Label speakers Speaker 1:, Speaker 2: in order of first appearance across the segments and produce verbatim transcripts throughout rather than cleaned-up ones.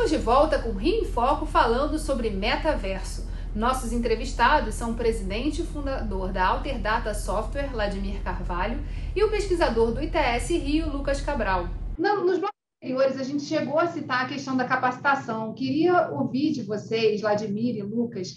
Speaker 1: Estamos de volta com o Rio em Foco falando sobre metaverso. Nossos entrevistados são o presidente e fundador da Alterdata Software, Vladimir Carvalho, e o pesquisador do I T S Rio, Lucas Cabral. Nos blocos anteriores, a gente chegou a citar a questão da capacitação. Queria ouvir de vocês, Vladimir e Lucas,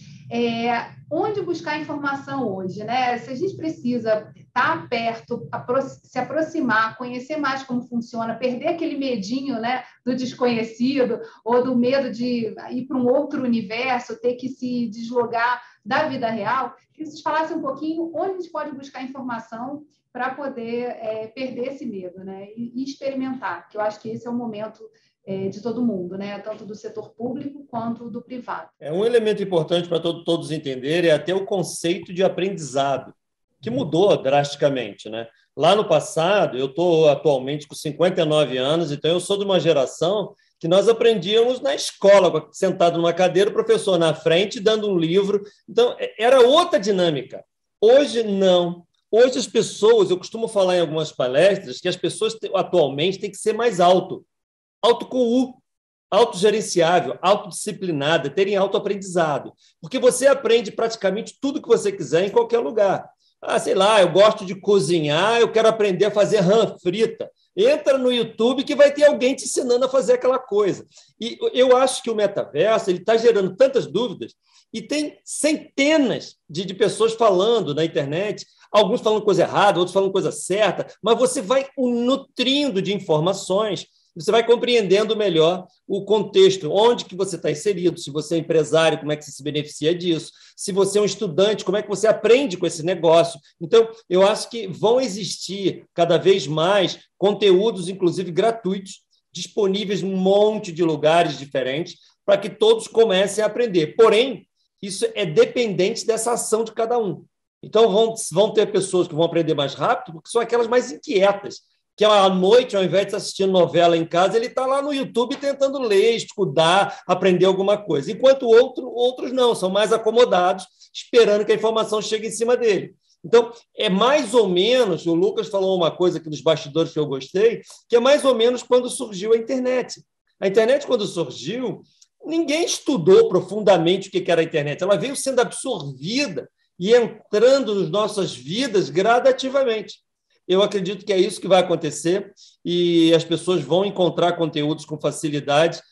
Speaker 1: é, onde buscar informação hoje, né? Se a gente precisa estar perto, se aproximar, conhecer mais como funciona, perder aquele medinho, né, do desconhecido ou do medo de ir para um outro universo, ter que se deslogar da vida real, que vocês falassem um pouquinho onde a gente pode buscar informação para poder é, perder esse medo, né, e, e experimentar, que eu acho que esse é o momento é, de todo mundo, né, tanto do setor público quanto do privado.
Speaker 2: É um elemento importante para todo, todos entenderem é até o conceito de aprendizado, que mudou drasticamente, né? Lá no passado, eu estou atualmente com cinquenta e nove anos, então eu sou de uma geração que nós aprendíamos na escola, sentado numa cadeira, o professor na frente, dando um livro. Então, era outra dinâmica. Hoje, não. Hoje, as pessoas, eu costumo falar em algumas palestras, que as pessoas atualmente têm que ser mais alto. Alto com U. Autogerenciável, autodisciplinada, terem autoaprendizado. Porque você aprende praticamente tudo que você quiser em qualquer lugar. Ah, sei lá, eu gosto de cozinhar, eu quero aprender a fazer rã frita. Entra no YouTube que vai ter alguém te ensinando a fazer aquela coisa. E eu acho que o metaverso está gerando tantas dúvidas e tem centenas de, de pessoas falando na internet, alguns falando coisa errada, outros falando coisa certa, mas você vai o nutrindo de informações, você vai compreendendo melhor o contexto, onde que você está inserido, se você é empresário, como é que você se beneficia disso, se você é um estudante, como é que você aprende com esse negócio. Então, eu acho que vão existir cada vez mais conteúdos, inclusive gratuitos, disponíveis em um monte de lugares diferentes, para que todos comecem a aprender. Porém, isso é dependente dessa ação de cada um. Então, vão, vão ter pessoas que vão aprender mais rápido, porque são aquelas mais inquietas, que à noite, ao invés de estar assistindo novela em casa, ele está lá no YouTube tentando ler, estudar, aprender alguma coisa. Enquanto outro, outros não, são mais acomodados, esperando que a informação chegue em cima dele. Então, é mais ou menos, o Lucas falou uma coisa aqui nos bastidores que eu gostei, que é mais ou menos quando surgiu a internet. A internet, quando surgiu, ninguém estudou profundamente o que era a internet. Ela veio sendo absorvida e entrando nas nossas vidas gradativamente. Eu acredito que é isso que vai acontecer e as pessoas vão encontrar conteúdos com facilidade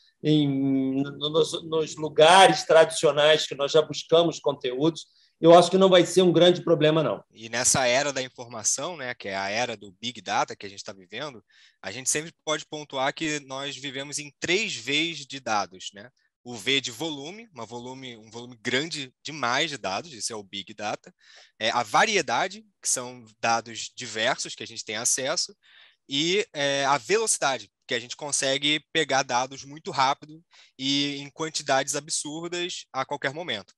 Speaker 2: em, nos, nos lugares tradicionais que nós já buscamos conteúdos. Eu acho que não vai ser um grande problema, não.
Speaker 3: E nessa era da informação, né, que é a era do Big Data que a gente está vivendo, a gente sempre pode pontuar que nós vivemos em três Vs de dados, né? O V de volume, uma volume, um volume grande demais de dados, isso é o Big Data. É, a variedade, que são dados diversos que a gente tem acesso. E é, a velocidade, que a gente consegue pegar dados muito rápido e em quantidades absurdas a qualquer momento.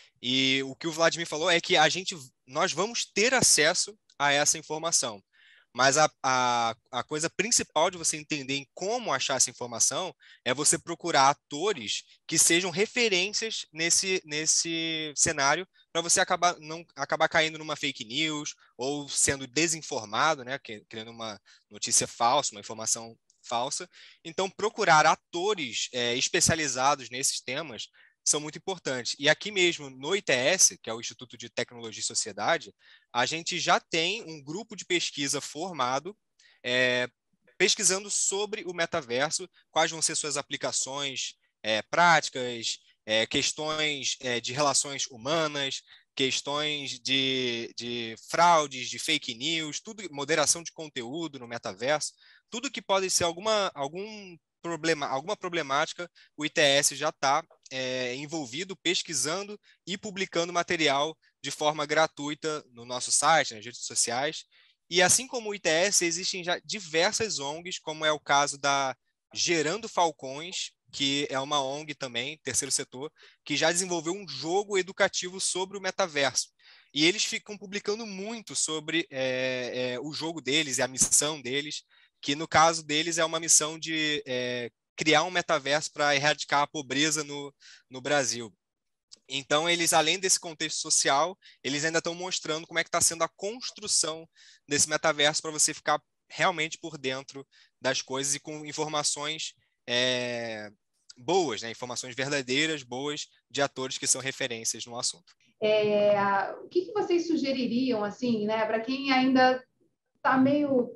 Speaker 3: E o que o Vladimir falou é que a gente, nós vamos ter acesso a essa informação. Mas a, a, a coisa principal de você entender em como achar essa informação é você procurar atores que sejam referências nesse, nesse cenário para você acabar, não, acabar caindo numa fake news ou sendo desinformado, né, criando uma notícia falsa, uma informação falsa. Então, procurar atores é, especializados nesses temas são muito importantes. E aqui mesmo, no I T S, que é o Instituto de Tecnologia e Sociedade, a gente já tem um grupo de pesquisa formado, é, pesquisando sobre o metaverso, quais vão ser suas aplicações é, práticas, é, questões é, de relações humanas, questões de, de fraudes, de fake news, tudo, moderação de conteúdo no metaverso, tudo que pode ser alguma, algum problema, alguma problemática, o I T S já está é, envolvido, pesquisando e publicando material de forma gratuita no nosso site, nas redes sociais. E assim como o I T S, existem já diversas O N Gs, como é o caso da Gerando Falcões, que é uma O N G também, terceiro setor, que já desenvolveu um jogo educativo sobre o metaverso. E eles ficam publicando muito sobre é, é, o jogo deles e a missão deles, que no caso deles é uma missão de é, criar um metaverso para erradicar a pobreza no, no Brasil. Então, eles, além desse contexto social, eles ainda estão mostrando como é que está sendo a construção desse metaverso para você ficar realmente por dentro das coisas e com informações é, boas, né? Informações verdadeiras, boas, de atores que são referências no assunto.
Speaker 1: É, o que, que vocês sugeririam, assim, né, para quem ainda está meio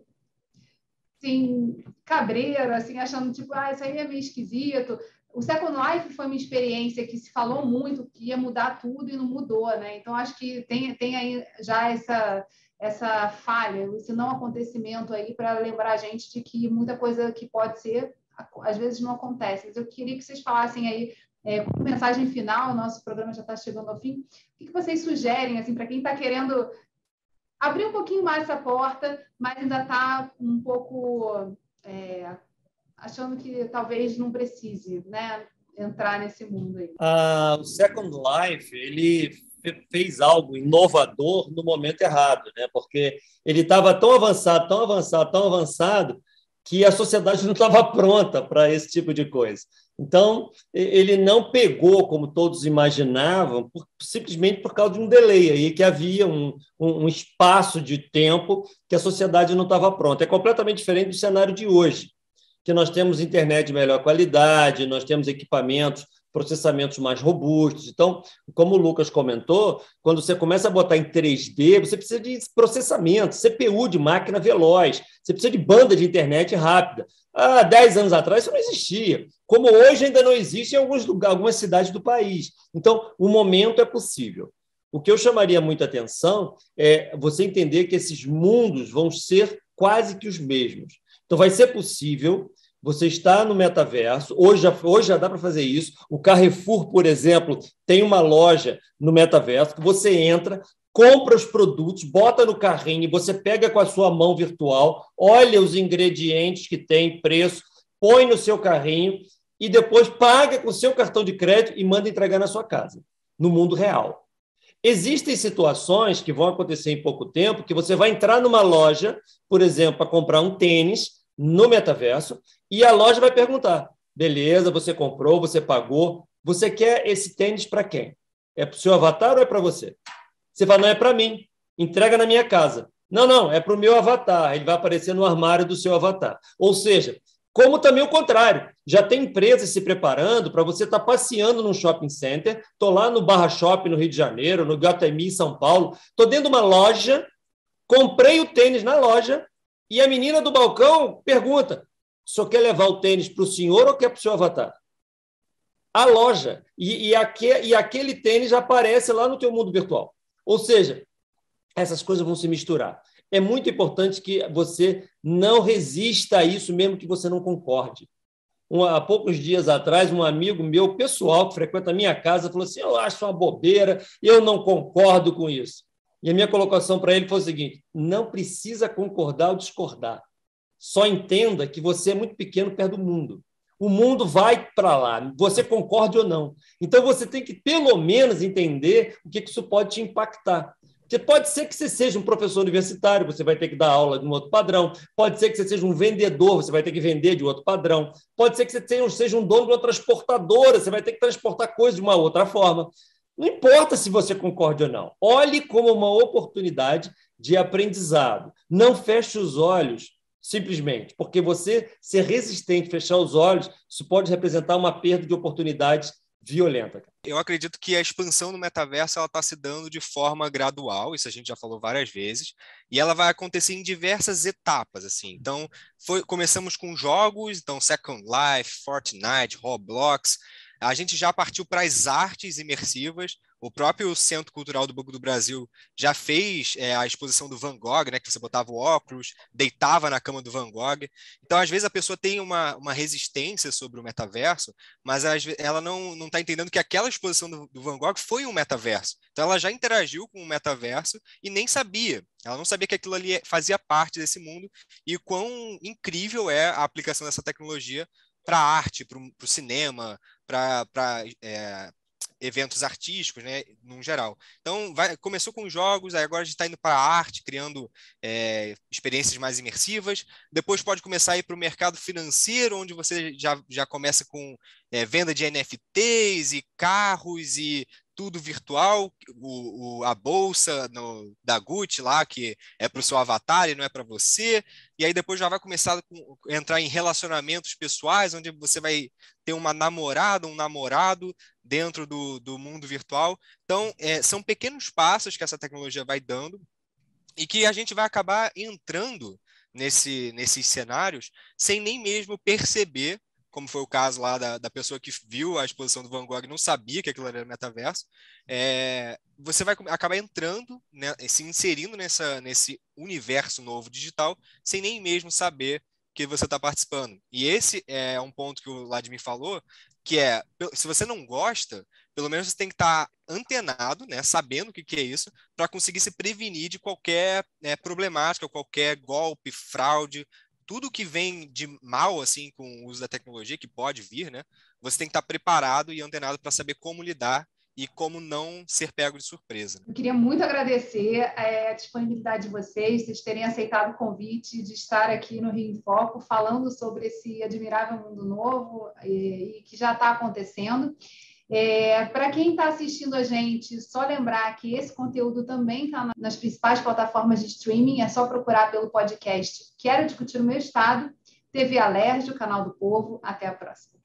Speaker 1: assim, cabreiro, assim, achando tipo, ah, isso aí é meio esquisito. O Second Life foi uma experiência que se falou muito que ia mudar tudo e não mudou, né? Então, acho que tem, tem aí já essa, essa falha, esse não acontecimento aí para lembrar a gente de que muita coisa que pode ser, às vezes não acontece. Mas eu queria que vocês falassem aí, é, como mensagem final, nosso programa já está chegando ao fim, o que vocês sugerem, assim, para quem está querendo abrir um pouquinho mais essa porta, mas ainda está um pouco é, achando que talvez não precise, né, entrar nesse mundo aí.
Speaker 2: Ah, o Second Life, ele fez algo inovador no momento errado, né? Porque ele estava tão avançado, tão avançado, tão avançado, que a sociedade não estava pronta para esse tipo de coisa. Então, ele não pegou, como todos imaginavam, por, simplesmente por causa de um delay aí, que havia um, um, um espaço de tempo que a sociedade não estava pronta. É completamente diferente do cenário de hoje, que nós temos internet de melhor qualidade, nós temos equipamentos, processamentos mais robustos. Então, como o Lucas comentou, quando você começa a botar em três D, você precisa de processamento, C P U de máquina veloz, você precisa de banda de internet rápida. Há dez anos atrás isso não existia, como hoje ainda não existe em alguns lugares, algumas cidades do país. Então, o momento é possível. O que eu chamaria muita atenção é você entender que esses mundos vão ser quase que os mesmos. Então, vai ser possível você estar no metaverso. Hoje já, hoje já dá para fazer isso. O Carrefour, por exemplo, tem uma loja no metaverso que você entra, compra os produtos, bota no carrinho, você pega com a sua mão virtual, olha os ingredientes que tem, preço, põe no seu carrinho e depois paga com o seu cartão de crédito e manda entregar na sua casa, no mundo real. Existem situações que vão acontecer em pouco tempo que você vai entrar numa loja, por exemplo, para comprar um tênis no metaverso, e a loja vai perguntar, beleza, você comprou, você pagou, você quer esse tênis para quem? É para o seu avatar ou é para você? Você fala, não, é para mim, entrega na minha casa. Não, não, é para o meu avatar, ele vai aparecer no armário do seu avatar. Ou seja, como também o contrário, já tem empresas se preparando para você estar passeando num shopping center, estou lá no Barra Shopping no Rio de Janeiro, no Iguatemi em São Paulo, estou dentro de uma loja, comprei o tênis na loja e a menina do balcão pergunta, o senhor quer levar o tênis para o senhor ou quer para o seu avatar? A loja, e, e, aque, e aquele tênis aparece lá no teu mundo virtual. Ou seja, essas coisas vão se misturar. É muito importante que você não resista a isso, mesmo que você não concorde. Um, há poucos dias atrás, um amigo meu, pessoal, que frequenta a minha casa, falou assim, eu acho uma bobeira, eu não concordo com isso. E a minha colocação para ele foi o seguinte, não precisa concordar ou discordar. Só entenda que você é muito pequeno perto do mundo. O mundo vai para lá, você concorde ou não. Então, você tem que, pelo menos, entender o que isso pode te impactar. Porque pode ser que você seja um professor universitário, você vai ter que dar aula de um outro padrão. Pode ser que você seja um vendedor, você vai ter que vender de outro padrão. Pode ser que você seja um dono de uma transportadora, você vai ter que transportar coisas de uma outra forma. Não importa se você concorde ou não. Olhe como uma oportunidade de aprendizado. Não feche os olhos simplesmente, porque você ser resistente, fechar os olhos, isso pode representar uma perda de oportunidades violenta.
Speaker 3: Eu acredito que a expansão do metaverso está se dando de forma gradual, isso a gente já falou várias vezes, e ela vai acontecer em diversas etapas. Assim. Então, foi, começamos com jogos, então Second Life, Fortnite, Roblox, a gente já partiu para as artes imersivas. O próprio Centro Cultural do Banco do Brasil já fez é, a exposição do Van Gogh, né, que você botava o óculos, deitava na cama do Van Gogh. Então, às vezes, a pessoa tem uma, uma resistência sobre o metaverso, mas às vezes, ela não não está entendendo que aquela exposição do, do Van Gogh foi um metaverso. Então, ela já interagiu com o metaverso e nem sabia. Ela não sabia que aquilo ali fazia parte desse mundo e quão incrível é a aplicação dessa tecnologia para a arte, para o cinema, para é, eventos artísticos, né, no geral. Então, vai, começou com jogos, aí agora a gente está indo para a arte, criando é, experiências mais imersivas. Depois pode começar a ir para o mercado financeiro, onde você já, já começa com é, venda de N F Ts e carros e tudo virtual, o, o, a bolsa no, da Gucci lá, que é para o seu avatar e não é para você, e aí depois já vai começar a entrar em relacionamentos pessoais, onde você vai ter uma namorada, um namorado dentro do, do mundo virtual. Então, é, são pequenos passos que essa tecnologia vai dando e que a gente vai acabar entrando nesse, nesses cenários sem nem mesmo perceber, como foi o caso lá da, da pessoa que viu a exposição do Van Gogh e não sabia que aquilo era metaverso. É, você vai acabar entrando, né, se inserindo nessa, nesse universo novo digital sem nem mesmo saber que você está participando. E esse é um ponto que o Vladimir falou, que é, se você não gosta, pelo menos você tem que estar antenado, né, sabendo o que, que é isso, para conseguir se prevenir de qualquer né, problemática, qualquer golpe, fraude, tudo que vem de mal assim com o uso da tecnologia, que pode vir, né, você tem que estar preparado e antenado para saber como lidar e como não ser pego de surpresa.
Speaker 1: Eu queria muito agradecer é, a disponibilidade de vocês, vocês terem aceitado o convite de estar aqui no Rio em Foco, falando sobre esse admirável mundo novo e, e que já está acontecendo. É, para quem está assistindo a gente, só lembrar que esse conteúdo também está nas principais plataformas de streaming, é só procurar pelo podcast Quero Discutir o Meu Estado, T V Alerj, o canal do Povo. Até a próxima.